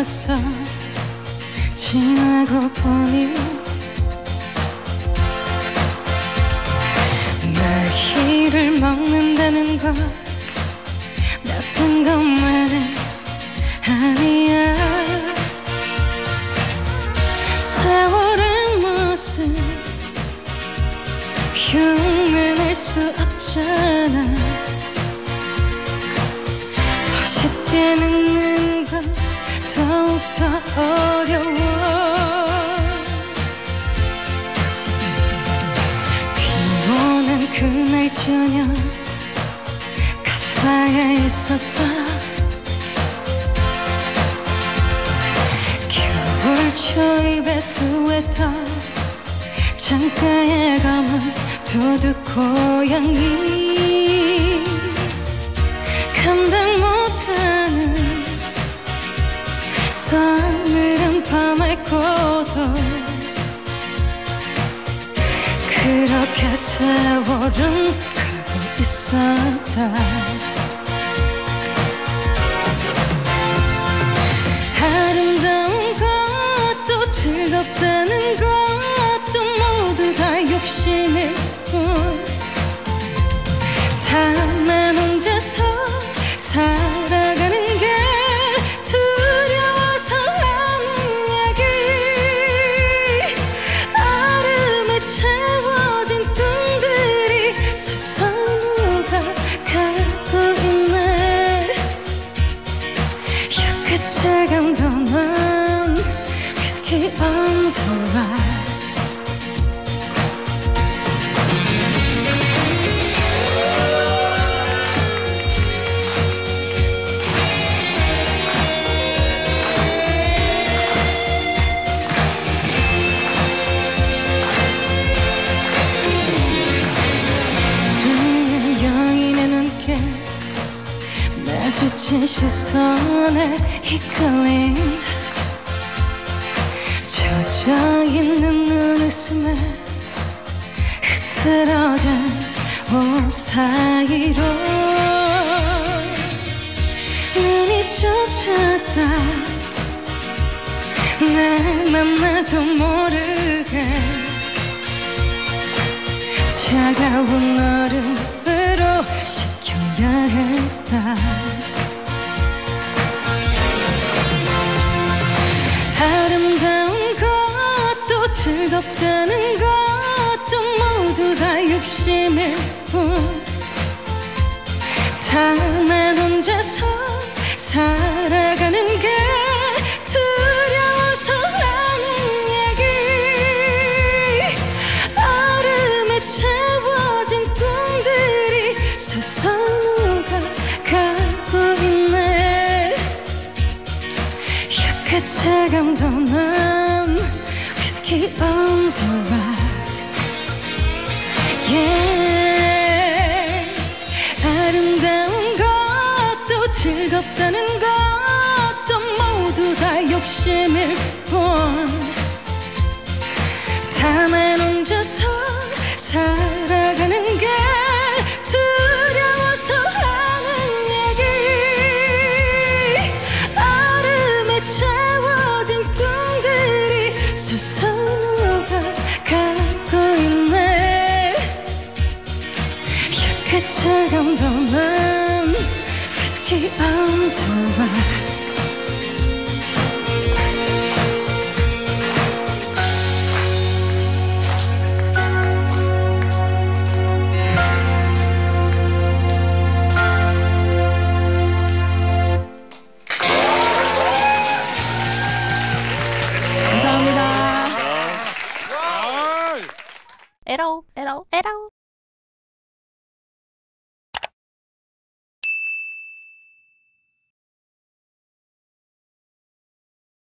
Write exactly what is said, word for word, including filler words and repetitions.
지나갔어. 지나고 보니 나이를 먹는다는 거 나쁜 것만은 아니야. 세월의 모습 흉내낼 수 없잖아. 멋있게 늙는 건 더욱더 어려워. 비 오는 그날 저녁 카페에 있었다. 겨울 초입의 스웨터 창가에 감은 도둑 고양이. 감당 못하는 서늘한 밤의 고독. 그렇게 세월은 가고 있었다. 아름다운 것도 즐겁다는 것도 모두 다 욕심일 뿐. 다만 혼자서 살아가는 게 두려워서 하는 얘기. 얼음에 채워진 꿈들이 서서히 가고 있네. 혀끝을 감도는 Whisky on the ride. 마주친 시선에 이끌림. 젖어있는 눈웃음에 흐트러진 옷 사이로 눈이 쫓았다. 내 맘나도 모르게 차가운 얼음으로 식혀야 했다. 아름다운 것도 즐겁다는 것도 모두 다 욕심일 뿐. 다만 혼자서 살아가는 게 두려워서 하는 얘기. 얼음에 채워진 꿈들이 서서히 가고 있네. 혀끝을 감도는 Whisky on the ride. Yeah. 아름다운 것도 즐겁다는 것도 모두 다 욕심일 뿐. 다만 혼자서 살아가는 게 두려워서 하는 얘기. 얼음에 채워진 꿈들이 서서히 가고 있네. 혀끝을 감도는 Whisky on the ride. 에러 에러 에러